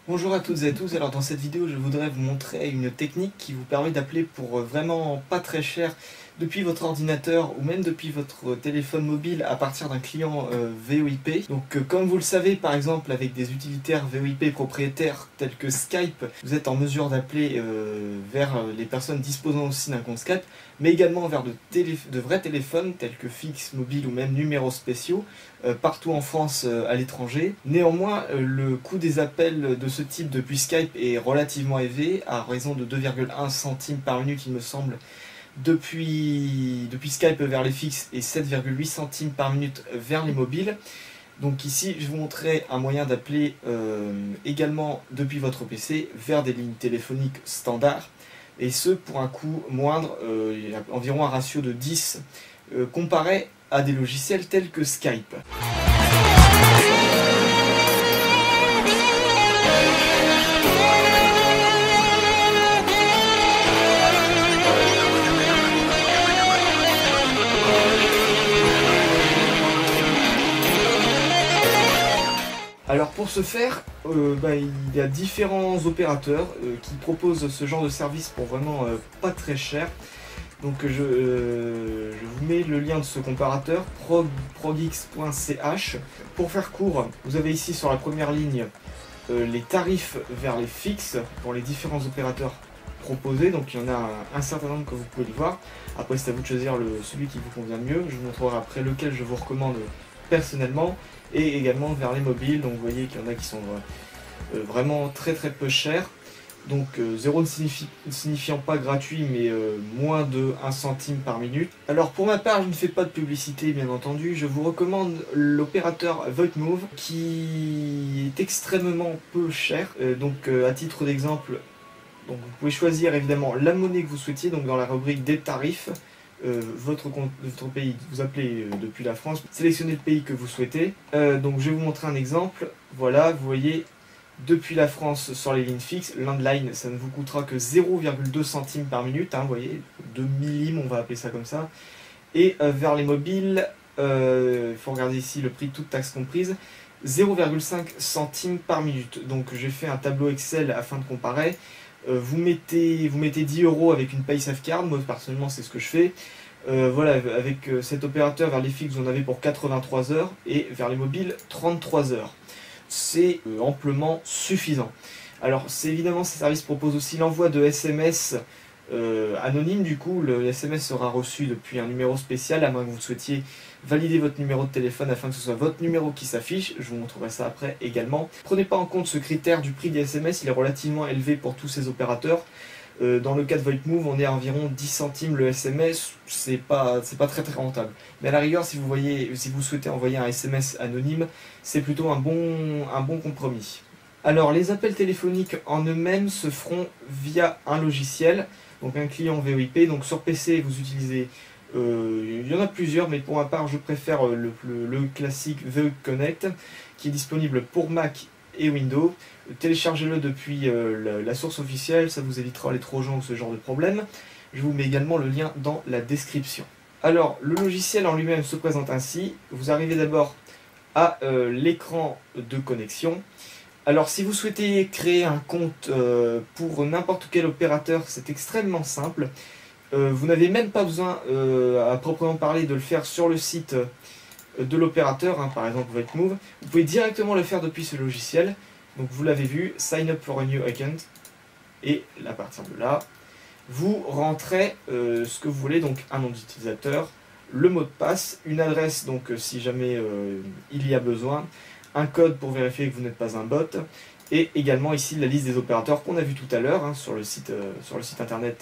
Bonjour à toutes et à tous, alors dans cette vidéo je voudrais vous montrer une technique qui vous permet d'appeler pour vraiment pas très cher depuis votre ordinateur ou même depuis votre téléphone mobile à partir d'un client VoIP. Donc comme vous le savez, par exemple avec des utilitaires VoIP propriétaires tels que Skype, vous êtes en mesure d'appeler vers les personnes disposant aussi d'un compte Skype, mais également vers de vrais téléphones tels que fixe, mobile ou même numéros spéciaux partout en France, à l'étranger. Néanmoins, le coût des appels de ce type depuis Skype est relativement élevé, à raison de 2,1 centimes par minute il me semble, depuis Skype vers les fixes et 7,8 centimes par minute vers les mobiles. Donc ici, je vous montrerai un moyen d'appeler également depuis votre PC vers des lignes téléphoniques standards, et ce pour un coût moindre, environ un ratio de 10, comparé à des logiciels tels que Skype. Alors pour ce faire, il y a différents opérateurs qui proposent ce genre de service pour vraiment pas très cher. Donc je vous mets le lien de ce comparateur, progix.ch. Pour faire court, vous avez ici sur la première ligne les tarifs vers les fixes pour les différents opérateurs proposés. Donc il y en a un certain nombre que vous pouvez le voir. Après c'est à vous de choisir celui qui vous convient le mieux. Je vous montrerai après lequel je vous recommande personnellement. Et également vers les mobiles, donc vous voyez qu'il y en a qui sont vraiment très peu chers. Donc 0 ne signifiant pas gratuit, mais moins de 1 centime par minute. Alors pour ma part, je ne fais pas de publicité bien entendu, je vous recommande l'opérateur VoIPmove qui est extrêmement peu cher. À titre d'exemple, vous pouvez choisir évidemment la monnaie que vous souhaitiez, donc dans la rubrique des tarifs. Votre pays, vous appelez depuis la France, sélectionnez le pays que vous souhaitez. Donc je vais vous montrer un exemple. Voilà, vous voyez, depuis la France sur les lignes fixes, landline, ça ne vous coûtera que 0,2 centimes par minute, vous voyez, 2 millim, on va appeler ça comme ça. Et vers les mobiles, il faut regarder ici le prix, toute taxe comprise, 0,5 centimes par minute. Donc j'ai fait un tableau Excel afin de comparer. Vous mettez 10 € avec une PaySafeCard, moi personnellement c'est ce que je fais. Voilà, avec cet opérateur vers les fixes vous en avez pour 83 heures et vers les mobiles 33 heures. C'est amplement suffisant. Alors évidemment ces services proposent aussi l'envoi de SMS anonyme. Du coup le SMS sera reçu depuis un numéro spécial, à moins que vous souhaitiez valider votre numéro de téléphone afin que ce soit votre numéro qui s'affiche. Je vous montrerai ça après également. Prenez pas en compte ce critère du prix des SMS, il est relativement élevé pour tous ces opérateurs. Dans le cas de VoIPmove, on est à environ 10 centimes le SMS, c'est pas très rentable. Mais à la rigueur, si vous souhaitez envoyer un SMS anonyme, c'est plutôt un bon compromis. Alors les appels téléphoniques en eux-mêmes se feront via un logiciel, donc un client VoIP. Donc sur PC vous utilisez, il y en a plusieurs, mais pour ma part je préfère le classique VoIP Connect qui est disponible pour Mac et Windows. Téléchargez-le depuis la source officielle, ça vous évitera les trojans ou ce genre de problème. Je vous mets également le lien dans la description. Alors le logiciel en lui-même se présente ainsi. Vous arrivez d'abord à l'écran de connexion. Alors si vous souhaitez créer un compte pour n'importe quel opérateur, c'est extrêmement simple. Vous n'avez même pas besoin à proprement parler de le faire sur le site de l'opérateur, par exemple VoIPmove. Vous pouvez directement le faire depuis ce logiciel. Donc vous l'avez vu, sign up for a new account. Et à partir de là, vous rentrez ce que vous voulez, donc un nom d'utilisateur, le mot de passe, une adresse, donc si jamais il y a besoin, un code pour vérifier que vous n'êtes pas un bot, et également ici la liste des opérateurs qu'on a vu tout à l'heure sur le site internet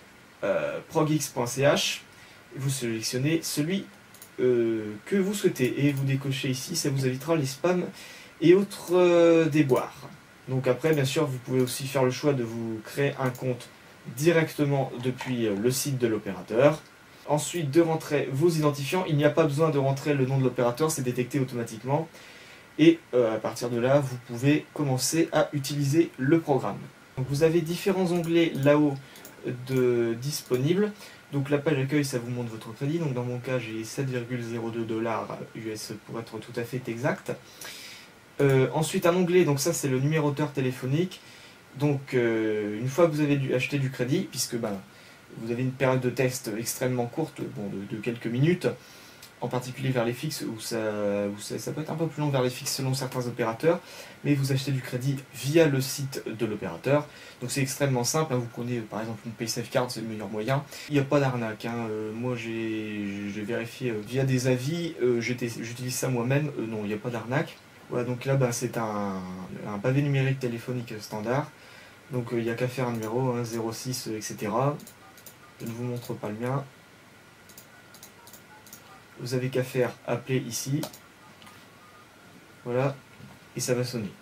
progix.ch. Vous sélectionnez celui que vous souhaitez et vous décochez ici, ça vous évitera les spams et autres déboires. Donc après bien sûr vous pouvez aussi faire le choix de vous créer un compte directement depuis le site de l'opérateur. Ensuite de rentrer vos identifiants, il n'y a pas besoin de rentrer le nom de l'opérateur, c'est détecté automatiquement. Et à partir de là vous pouvez commencer à utiliser le programme. Donc vous avez différents onglets là-haut disponibles. Donc la page d'accueil, ça vous montre votre crédit. Donc dans mon cas, j'ai 7,02 $ US pour être tout à fait exact. Ensuite un onglet, donc ça c'est le numéroteur téléphonique. Donc une fois que vous avez acheté du crédit, puisque vous avez une période de test extrêmement courte, bon, de quelques minutes, en particulier vers les fixes, où ça peut être un peu plus long vers les fixes selon certains opérateurs, mais vous achetez du crédit via le site de l'opérateur. Donc c'est extrêmement simple, hein. Vous prenez par exemple une PaySafeCard, c'est le meilleur moyen. Il n'y a pas d'arnaque, hein. Moi j'ai vérifié via des avis, j'utilise ça moi-même, non, il n'y a pas d'arnaque. Voilà, donc là c'est un pavé numérique téléphonique standard. Donc il n'y a qu'à faire un numéro, hein, 06, etc. Je ne vous montre pas le mien. Vous avez qu'à faire appeler ici. Voilà, et ça va sonner.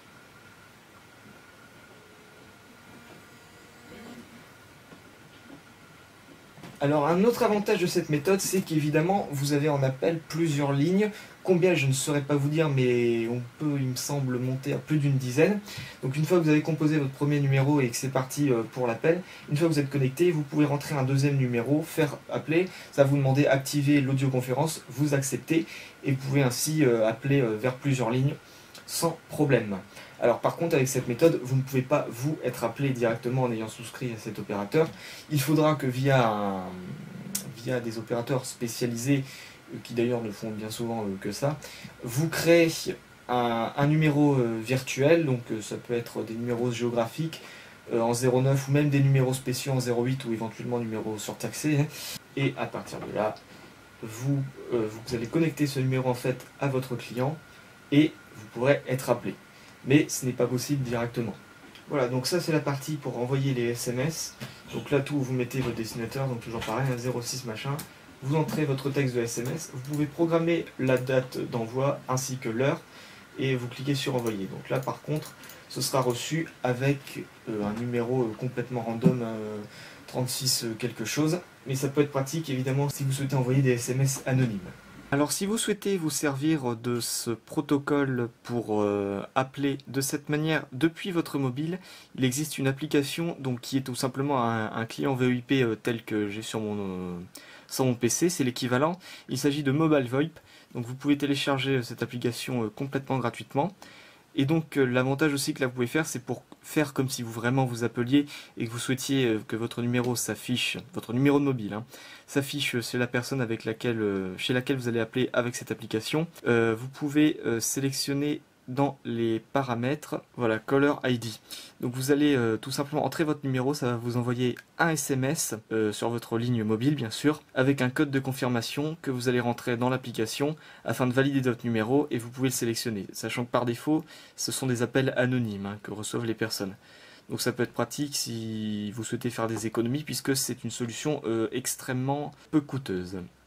Alors un autre avantage de cette méthode, c'est qu'évidemment vous avez en appel plusieurs lignes. Combien, je ne saurais pas vous dire, mais on peut, il me semble, monter à plus d'une dizaine. Donc une fois que vous avez composé votre premier numéro et que c'est parti pour l'appel, une fois que vous êtes connecté, vous pouvez rentrer un deuxième numéro, faire appeler, ça va vous demander activer l'audioconférence, vous acceptez, et vous pouvez ainsi appeler vers plusieurs lignes sans problème. Alors par contre avec cette méthode, vous ne pouvez pas vous être appelé directement en ayant souscrit à cet opérateur. Il faudra que via des opérateurs spécialisés, qui d'ailleurs ne font bien souvent que ça, vous créez un numéro virtuel, donc ça peut être des numéros géographiques en 09 ou même des numéros spéciaux en 08 ou éventuellement numéros surtaxés. Hein. Et à partir de là, vous allez connecter ce numéro en fait à votre client et vous pourrez être appelé. Mais ce n'est pas possible directement. Voilà, donc ça c'est la partie pour envoyer les SMS. Donc là tout, vous mettez votre destinateur, donc toujours pareil, 06 machin. Vous entrez votre texte de SMS, vous pouvez programmer la date d'envoi ainsi que l'heure et vous cliquez sur envoyer. Donc là par contre, ce sera reçu avec un numéro complètement random, 36 quelque chose. Mais ça peut être pratique évidemment si vous souhaitez envoyer des SMS anonymes. Alors si vous souhaitez vous servir de ce protocole pour appeler de cette manière depuis votre mobile, il existe une application donc, qui est tout simplement un client VoIP tel que j'ai sur mon PC, c'est l'équivalent. Il s'agit de Mobile VoIP, donc vous pouvez télécharger cette application complètement gratuitement. Et donc l'avantage aussi que là vous pouvez faire, c'est pour faire comme si vous vraiment vous appeliez et que vous souhaitiez que votre numéro s'affiche, votre numéro de mobile, hein, s'affiche chez la personne chez laquelle vous allez appeler avec cette application. Vous pouvez sélectionner dans les paramètres, voilà, Caller ID. Donc vous allez tout simplement entrer votre numéro, ça va vous envoyer un SMS sur votre ligne mobile bien sûr, avec un code de confirmation que vous allez rentrer dans l'application afin de valider votre numéro et vous pouvez le sélectionner, sachant que par défaut ce sont des appels anonymes que reçoivent les personnes. Donc ça peut être pratique si vous souhaitez faire des économies puisque c'est une solution extrêmement peu coûteuse.